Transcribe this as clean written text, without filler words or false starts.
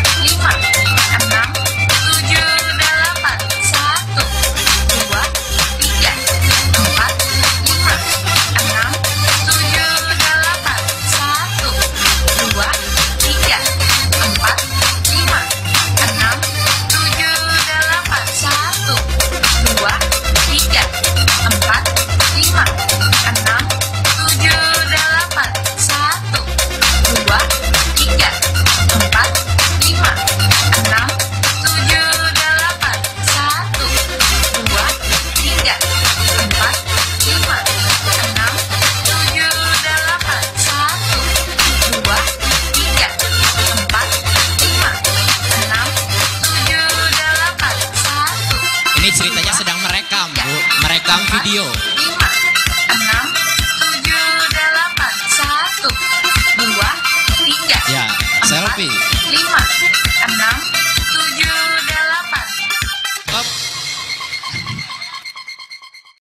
lima, enam, tujuh, delapan, satu, dua, tiga, empat, lima, enam, tujuh, delapan, satu, dua, tiga, empat, lima, enam, tujuh, delapan, satu, dua, tiga, empat, lima, enam, tujuh, delapan, satu, dua, tiga, empat, lima, enam, tujuh, delapan, satu, dua, tiga, empat, lima, enam, tujuh, delapan, satu, dua, tiga, empat, lima, enam, tujuh, delapan, satu. Ini ceritanya sedang merekam, Bu. Merekam video. Lima, enam, tujuh, delapan, satu, dua, tiga, Ya, empat, selfie.